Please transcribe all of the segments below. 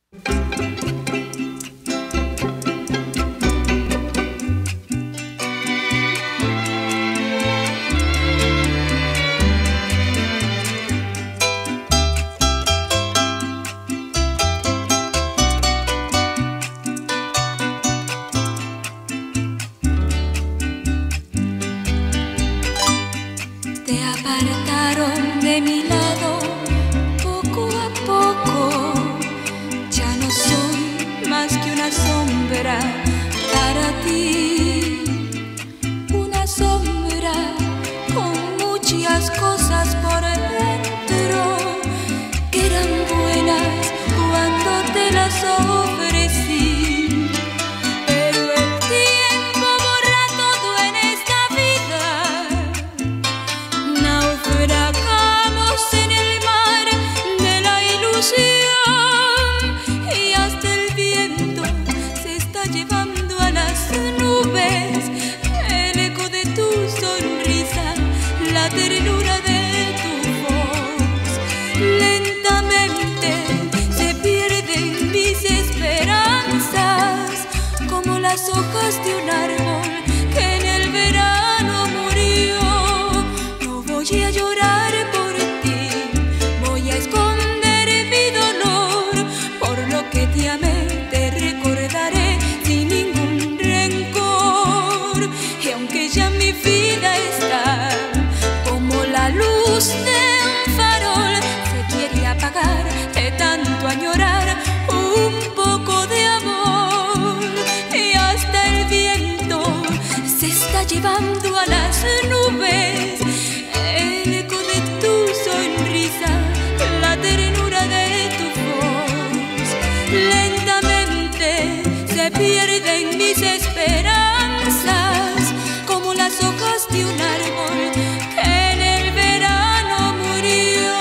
Te apartaron de mi lado poco a poco. Ya no soy más que una sombra para ti. Una sombra con muchas cosas por dentro que eran buenas cuando te las ofrecí. Pero el tiempo borra todo en esta vida. Naufragamos en el mar de la ilusión y hasta el viento se está llevando a las nubes el eco de tu sonrisa, la ternura de tu voz. Lentamente se pierden mis esperanzas como las hojas de un árbol que en el verano murió. No voy a llorar por ti, voy a esconder mi dolor. Por lo que te amé, te recordaré sin ningún rencor. Y aunque ya mi vida está como la luz de un farol, se quiere apagar de tanto añorar un poco de amor. Y hasta el viento se está llevando a las nubes el eco de tu sonrisa, la ternura de tu voz. Lentamente se pierden mis esperanzas como las hojas de un árbol que en el verano murió.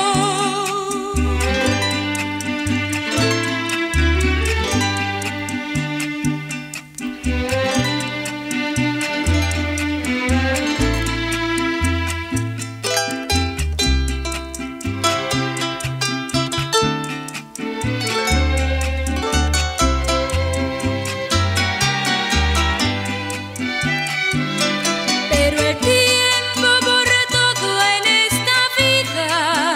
Pero el tiempo borra todo en esta vida.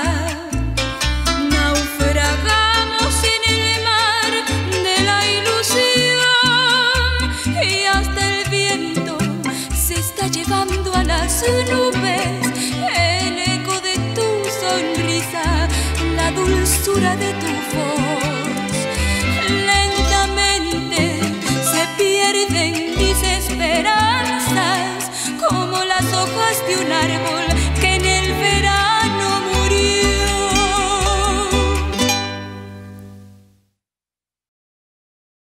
Naufragamos en el mar de la ilusión y hasta el viento se está llevando a las nubes el eco de tu sonrisa, la dulzura de tu voz. Lentamente se pierden mis esperanzas como las hojas de un árbol que en el verano